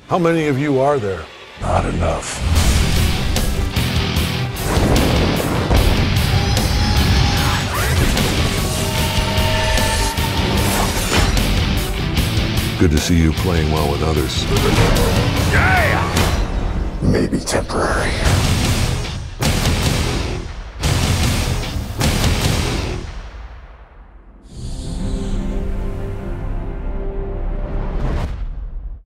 How many of you are there? Not enough. Good to see you playing well with others. Yeah! Maybe temporary.